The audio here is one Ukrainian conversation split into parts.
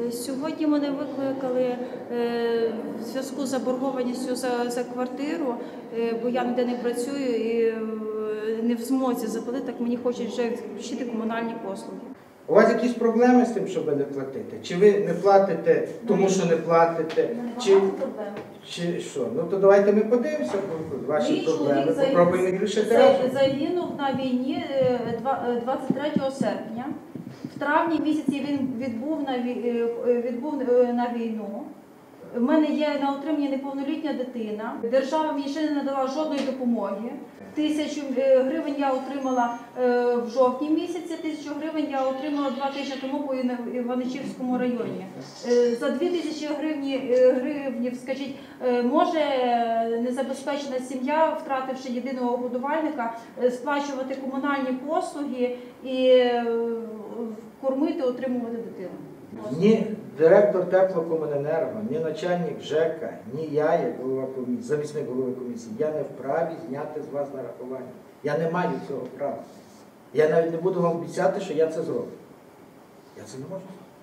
Сьогодні мене викликали в зв'язку з заборгованістю за квартиру, бо я ніде не працюю і не в змозі заплатити, так мені хочуть вже включити комунальні послуги. У вас якісь проблеми з тим, щоб не платити? Чи ви не платите, тому що не платите? Чи що? Ну то давайте ми подивимося ваші проблеми, попробуємо їх рішити разом. Загинув на війні 23 серпня. В травні місяці він відбув на війну. У мене є на утриманні неповнолітня дитина. Держава мені ще не надала жодної допомоги. 1000 гривень я отримала в жовтні місяці, 1000 гривень я отримала 2 тижні тому по Іваничівському районі. За 2000 гривень, скажіть, може незабезпечена сім'я, втративши єдиного годувальника, сплачувати комунальні послуги і кормити, утримувати дитину? Ні директор Теплокомуненерго, ні начальник ЖЕКа, ні я, як голова комісії, замісник голови комісії, я не вправі зняти з вас нарахування. Я не маю цього права. Я навіть не буду вам обіцяти, що я це зроблю. Я це не можу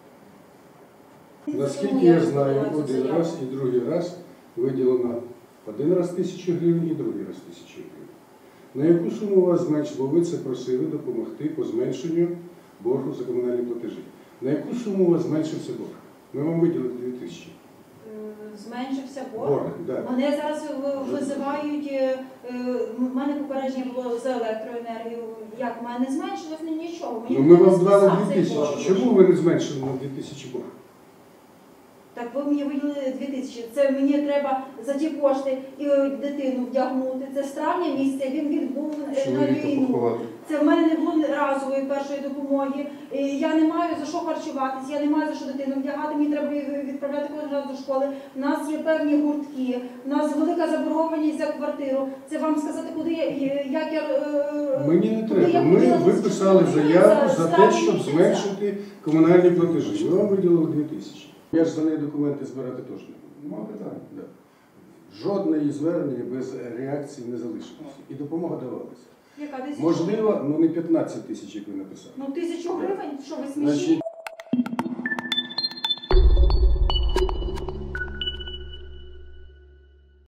зробити. Наскільки я знаю, один раз і другий раз виділено один раз 1000 гривень і другий раз 1000 гривень. На яку суму у вас зменшило? Бо ви це просили допомогти по зменшенню боргу за комунальні платежі. На яку суму у вас зменшився борг? Ми вам виділили 2000. Зменшився борг? Борг, так. Мене зараз визивають, в мене попередження було за електроенергію. Як? В мене зменшилось нічого. Ну, ми вам дали 2000. Чому ви не зменшили на 2000 борг? Так ви мені виділили 2000. Це мені треба за ті кошти і дитину вдягнути. Це з травня місяця, він відбув на війну. Це в мене не було разової першої допомоги. Я не маю за що харчуватися, я не маю за що дитину вдягати, мені треба відправляти кожен раз до школи. У нас є певні гуртки, у нас велика заборгованість за квартиру. Це вам сказати, куди як я... Мені не треба. Ми виписали заяву за те, щоб зменшити комунальні платежі. Ми вам виділили 2000. Я ж за неї документи збирати теж не буду. Нема питань. Да. Жодної звернення без реакції не залишилося. І допомога давалася. Яка? 1000? Можливо, ну не 15 000, як ви написали. Ну 1000 гривень? Що ви смішні?